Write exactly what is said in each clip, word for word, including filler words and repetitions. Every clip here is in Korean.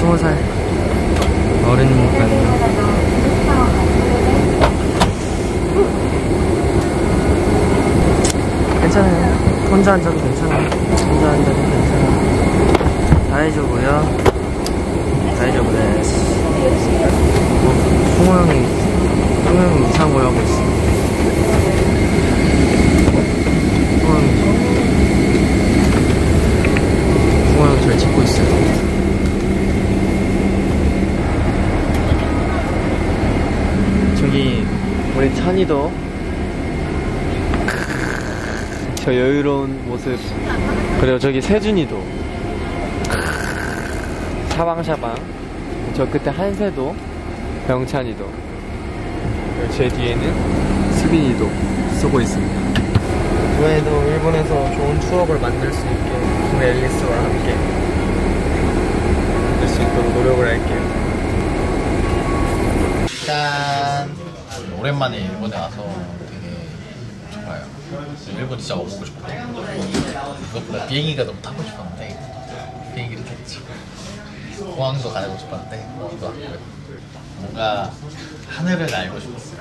스무 살 어른 같네요. 괜찮아요. 혼자 앉아도 괜찮아요. 혼자 앉아도 괜찮아요. 다이조고요. 다이조고 데스. 어, 승호 형이 승호 형이 이상한 걸 하고 있어. 승호 형이 승호 형이 잘 찍고 있어요. 저기 우리 찬이도 저 여유로운 모습. 그리고 저기 세준이도 샤방샤방. 저 끝에 한세도, 병찬이도, 그리고 제 뒤에는 수빈이도 쓰고 있습니다. 이번에도 일본에서 좋은 추억을 만들 수 있게 우리 앨리스와 함께 만들 수 있도록 노력을 할게요. 짠! 오랜만에 일본에 와서 되게 좋아요. 일본 진짜 와보고 싶었거든요. 그것보다 비행기가 너무 타고 싶었는데 비행기를 탔죠. 공항도 가고 싶었는데 공항도 왔고요. 뭔가 하늘을 날고 싶었어요.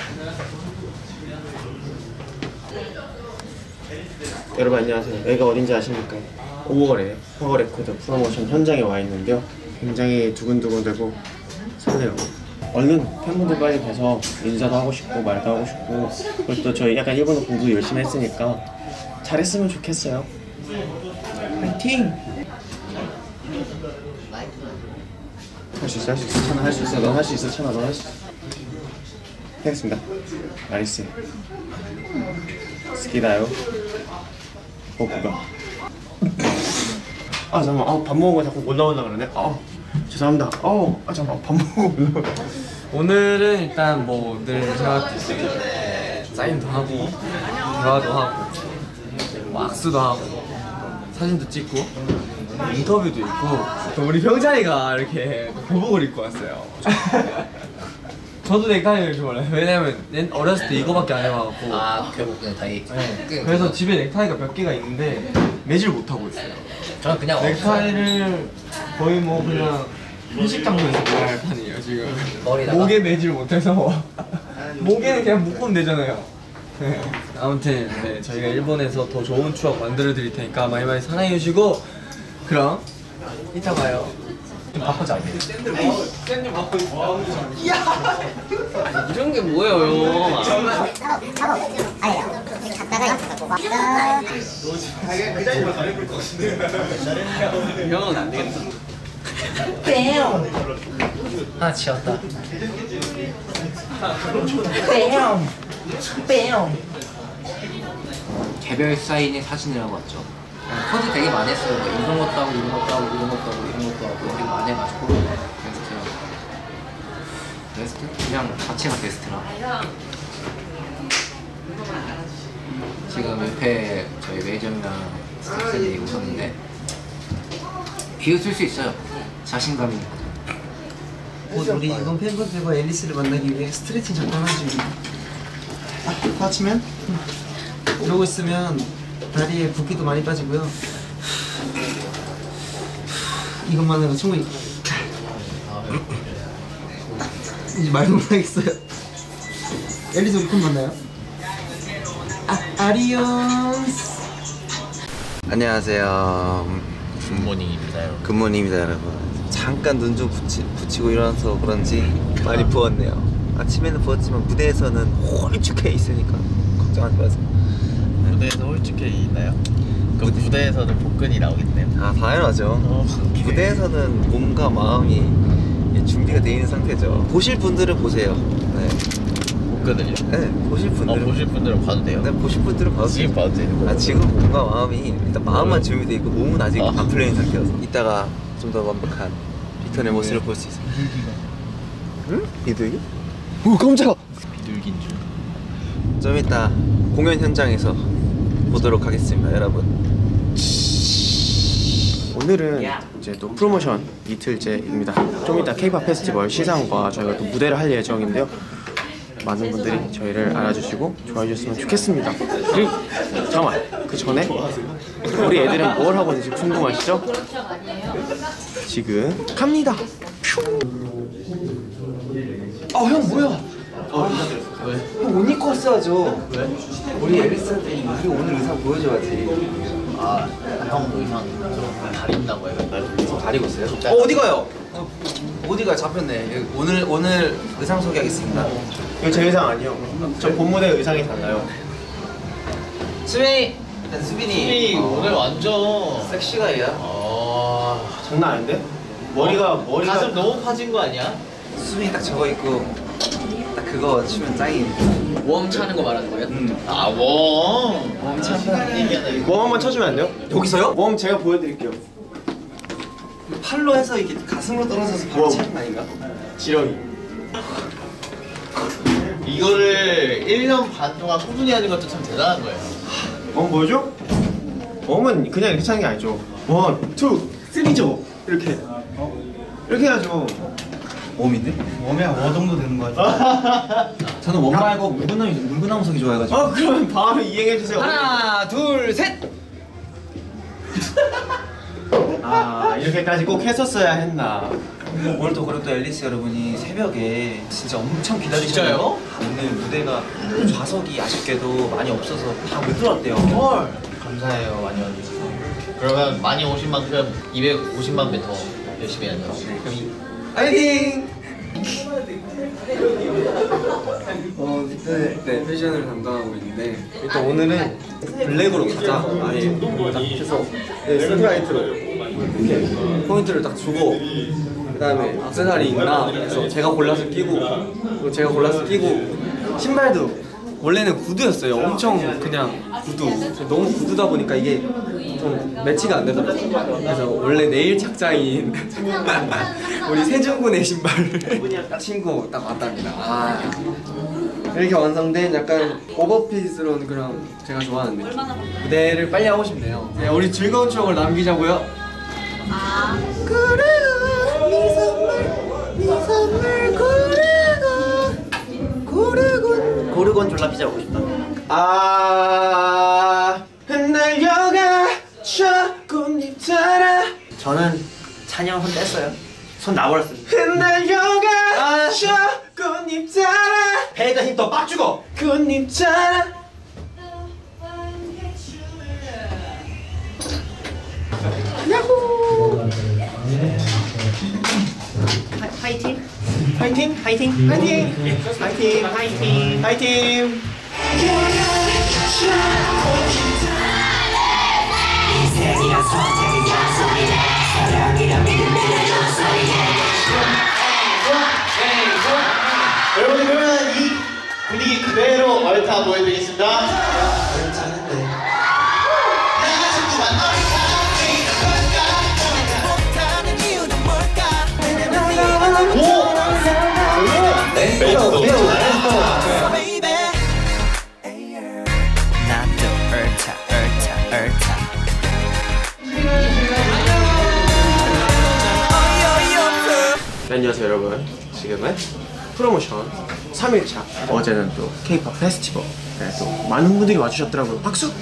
여러분 안녕하세요. 여기가 어딘지 아십니까? 오거래예요. 허거레코드 프로모션 현장에 와 있는데요. 굉장히 두근두근되고 설레요. 얼른 팬분들 빨리 뵈서 인사도 하고 싶고 말도 하고 싶고, 그리고 또 저희 약간 일본어 공부 열심히 했으니까 잘했으면 좋겠어요. 파이팅! 할 수 있어, 할 수 있어. 찬아 할 수 있어. 넌 할 수 있어. 찬아 넌 할 수 있어. 하겠습니다. 나이스. 스키다요. 버프가. 아 잠깐만. 아, 밥 먹은 거 자꾸 올라오려고 그러네. 아 죄송합니다. 어, 아 잠깐만. 밥 먹고 올라오고. 오늘은 일단 뭐 늘 생각했듯이 사인도 하고 대화도 하고 뭐 악수도 하고 사진도 찍고 인터뷰도 있고, 또 우리 병찬이가 이렇게 교복을 입고 왔어요. 저도 넥타이를 좋아해요. 왜냐면 어렸을 때 이거밖에 안 해봐갖고. 아, 교복 그냥 다 입고. 네. 그래서 집에 넥타이가 몇 개가 있는데 매질 못하고 있어요. 저는 그냥 넥타이를 거의 뭐 그냥 회식 장소에서 구할 판이에요 지금. 머리다가? 목에 매질 못해서 목에는 그냥 묶으면 되잖아요. 네. 아무튼 네, 저희가 일본에서 더 좋은 추억 만들어 드릴 테니까 많이 많이 사랑해 주시고, 그럼 이따 봐요. 좀 바꾸자 이제. 쌤님 바꿔. 이런 게 뭐예요? 작업 아니에요. 갔다가 갖고 막 그 자리만 다 해볼 것 같은데. 형은 안 되겠다. 빼요. 하나 치웠다. 빼요. 빼요. 개별 사인의 사진이라고 왔죠. 포즈 되게 많이 했어요. 뭐 이런 것도 하고 이런 것도 하고 이런 것도 하고 이런 것도 하고 되게 많이 해가지고 베스트라고. 베스트? 그냥 자체가 베스트라. 지금 옆에 저희 매니저랑 스태프들이 오셨는데 비웃을 수 있어요. 자신감이. 우리 이번 팬분들과 앨리스를 만나기 위해 스트레칭 잠깐 하지. 아, 다치면? 이러고 있으면 다리에 붓기도 많이 빠지고요. 이것만으로 충분히 이제 말도 못하겠어요. 앨리스 우리 곧 만나요. 아, 아리온스. 안녕하세요. 굿모닝입니다 여러분. 굿모닝입니다 여러분. 잠깐 눈 좀 붙이, 붙이고 일어나서 그런지 많이 부었네요. 아침에는 부었지만 무대에서는 홀쭉해 있으니까 걱정하지 마세요. 무대에서 홀쭉해 있나요? 그 무대... 무대에서는 복근이 나오겠네요. 아 당연하죠. 어, 무대에서는 몸과 마음이 준비가 되어 있는 상태죠. 보실 분들은 보세요. 네. 복근을요? 네, 보실 분들은. 어, 보실 분들은 봐도 돼요? 네, 보실 분들은 봐도 지금 돼요. 봐도 되는 거예요? 아, 지금 몸과 마음이 일단 마음만 네. 준비되어 있고 몸은 아직 아. 안 풀려 있는 상태여서 이따가 좀 더 완벽한 리턴의 모습을 볼 수 있어요. 응? 비둘기? 오 깜짝아! 비둘기인 줄. 좀 이따 공연 현장에서 보도록 하겠습니다 여러분. 오늘은 이제 또 프로모션 이틀째입니다. 좀 이따 케이팝 페스티벌 시상과 저희가 또 무대를 할 예정인데요. 많은 분들이 저희를 알아주시고 좋아해 주셨으면 좋겠습니다. 그리고 잠깐만, 그 전에 우리 애들은 뭘 하고 있는지 궁금하시죠? 지금 갑니다. 아 형 뭐야? 왜? 형 옷 입고 왔어야죠. 왜? 우리 앨리스한테 우리 오늘 의상 보여줘야지. 아, 형 의상 좀 가린다고 해가지고 가리고 있어요? 어 어디 가요? 어, 어디 가요? 잡혔네. 오늘 오늘 의상 소개하겠습니다. 이거 제 의상 아니요. 저 본 무대 의상이 달라요. 수빈이, 수빈이. 이 오늘 완전 섹시가이야. 아, 장난 아닌데? 머리가 머리가 가슴 너무 파진 거 아니야? 수빈이 딱 저거 입고 딱 그거 추면 짱이니까. 웜 차는 거 말하는 거예요? 음. 아, 웜. 웜 찬다. 얘기하네. 웜 한번 쳐주면 안 돼요? 여기서요? 웜 제가 보여드릴게요. 팔로 해서 이렇게 가슴으로 떨어져서 바로 웜. 차는 거 아닌가? 지렁이. 이거를 일 년 반 동안 꾸준히 하는 것도 참 대단한 거예요. 웜 보여줘? 웜은 그냥 이렇게 차는 게 아니죠. 원, 투, 쓰리죠. 이렇게. 이렇게 해야죠. 웜인데? 웜에 어 정도 되는 거 같아. 저는 웜 말고 물구나무 물구나무석이 좋아해가지고. 어 그러면 바로 이행해 주세요. 하나, 둘, 셋. 아 이렇게까지 꼭 했었어야 했나. 오늘 또 그리고 또 앨리스 여러분이 새벽에 진짜 엄청 기다리셨어요. 오늘 무대가 좌석이 아쉽게도 많이 없어서 다 못 들어왔대요. 헐. 감사해요 많이 와주셔서. 그러면 많이 오신 만큼 이백오십만 배 더 열심히 해야죠. 그럼 이 파이팅! 어, 네, 네, 패션을 담당하고 있는데 일단 오늘은 블랙으로 가자 아예 딱 해서 네, 스트라이트로 이렇게 포인트를 딱 주고 그 다음에 악세사리 있나 해서 제가 골라서 끼고 그리고 제가 골라서 끼고 신발도 원래는 구두였어요. 엄청 그냥 구두. 너무 구두다 보니까 이게 좀 매치가 안 되더라고요. 그래서 원래 내일 착장인 우리 세준군의 신발을 딱 신고 딱 왔답니다. 아, 이렇게 완성된 약간 오버핏스러운 그런 제가 좋아하는 느낌. 무대를 빨리 하고 싶네요. 네, 우리 즐거운 추억을 남기자고요. 그래가 네 선물 네 선물 고르고 고르곤 고르곤 졸라 피자 먹고 싶다. 아 흩날려가 저 꽃잎 따라. 저는 찬영 손 뗐어요. 손 나버렸어요. 흩날려가 아. 저 꽃잎 따라. 배에다 힘 더 빡 주고. 꽃잎 따라. 파이팅. 파이팅 파이팅 파이팅 파이팅 파이팅 파이팅. 여러분 그러면 이 분위기 그대로 얼타 보여드리겠습니다. 안녕하세요 여러분. 지금은 프로모션 삼 일차. 어제는 또 K-팝 페스티벌. 네, 또 많은 분들이 와주셨더라고요. 박수!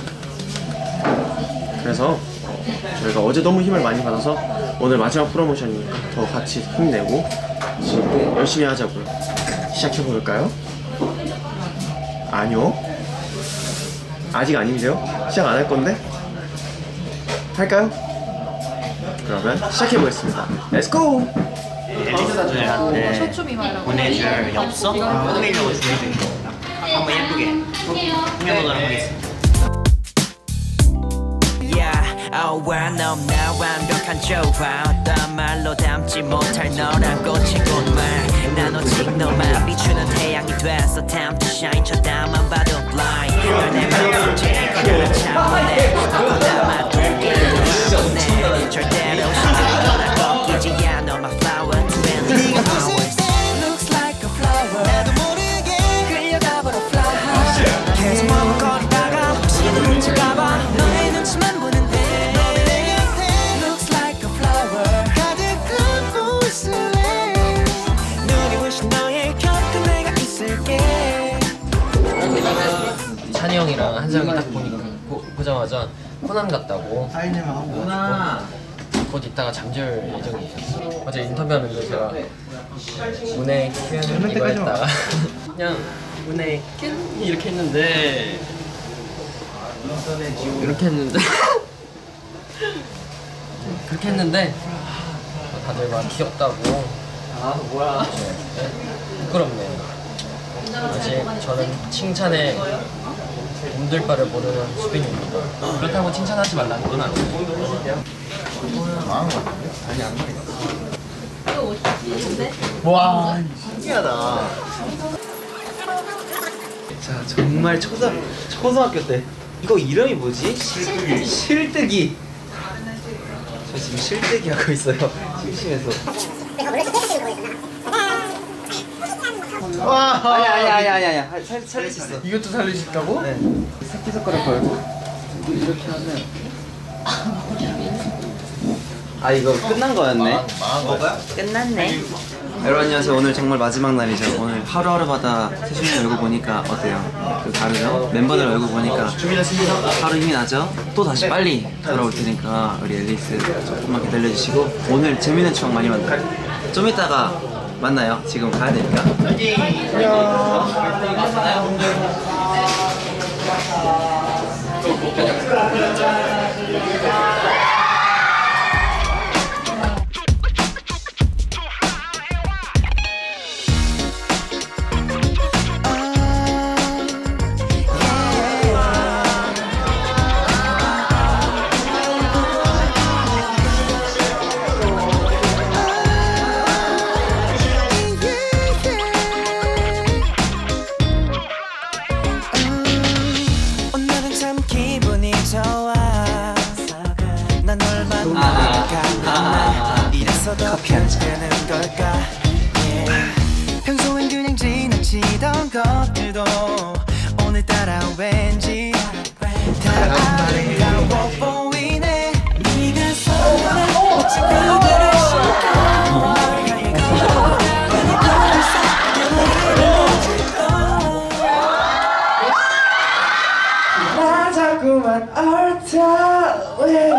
그래서 어, 저희가 어제 너무 힘을 많이 받아서 오늘 마지막 프로모션이니까 더 같이 힘내고 지금 열심히 하자고요. 시작해볼까요? 아니요. 아직 아닌데요? 시작 안 할 건데? 할까요? 그러면 시작해보겠습니다. 렛츠고! 앨리스들한테 보내줄 엽서 꾸미려고 준비드립니다. 한번 예쁘게 꾸며보도록 하겠습니다. Oh, well, 넌 나 완벽한 조화 어떤 말로 담지 못할 너란 꽃인 꽃말 난 오직 너만 비추는 태양이 됐어 Time to shine 쳐다만 봐도 blind 널 내 맘속에 그대로 참아내 너보다만 둘기를 바라보네 절대로 신경이 날 꺾이지 않아 My flower to endless flowers Looks like a flower 나도 모르게 끌려가버려 fly 계속 머뭇거리다가 혹시나 훔칠까봐 너의 눈치만 보는데 찬이 형이랑 한상이 딱 보니까 보, 보자마자 코난 같다고. 사인회만 하고. 누나 곧 있다가 잠들 예정이 있어요. 어제 인터뷰하는데 제가 문의 표현을 이거 했다가 그냥 문의 캔 이렇게 했는데 이렇게 했는데 그렇게 했는데 다들 막 귀엽다고. 아 뭐야 부끄럽네요. 아직 저는 칭찬에 몸둘 바를 모르는 수빈입니다. 그렇다고 칭찬하지 말라는 건 아니에요. 아니 안 말이야. 와 신기하다. 자 정말 초등 초등학교 때 이거 이름이 뭐지? 실뜨기. 실뜨기. 저 지금 실뜨기 하고 있어요. 심심해서. 와 아니 아니 아니 아니 아니 살 살릴 수 있어. 이것도 살릴 수 있다고? 네. 새끼손가락 걸고 이렇게 하면. 아 이거 끝난 거였네. 망한 거야? 끝났네. 여러분 안녕하세요. 오늘 정말 마지막 날이죠. 오늘 하루하루마다 세준이 얼굴 보니까 어때요? 그 다르죠? 멤버들 얼굴 보니까 하루 힘이 나죠? 또 다시 빨리 돌아올 테니까 우리 앨리스 조금만 기다려주시고 오늘 재밌는 추억 많이 만들어요. 좀 이따가 만나요. 지금 가야 되니까. 커피 한 잔 걸까? Yeah. 평소엔 그냥 지나치던 것들도 오늘따라 왠지 다 아름다워 보이네. 네가 손에 마치 그대를 싣고 널 향해 걸어가는 나 자꾸만 옳다.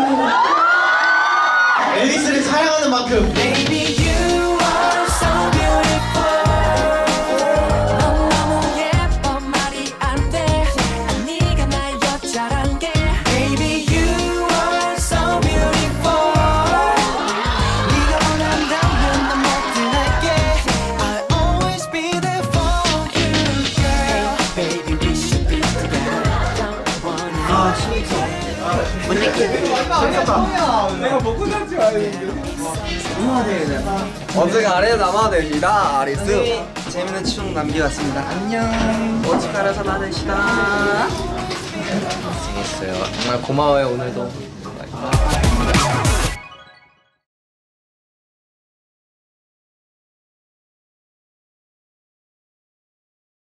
앨리스를 사랑하는 만큼. Baby you are so beautiful. 넌 너무 예뻐 말이 안 돼. 네가 날 여자란 게. Baby you are so beautiful. 네가 원한다면 난 뭐든 할게. I'll always be there for you girl. Hey baby we should be together. Don't wanna. 아 진짜. 내가 먹고 살지 말는데 언제가 아래에 남아야 됩니다. 아리스 재밌는 추억 남겨왔습니다. 안녕. 오츠카레사 나데시다. 재밌어요. 정말 고마워요 오늘도.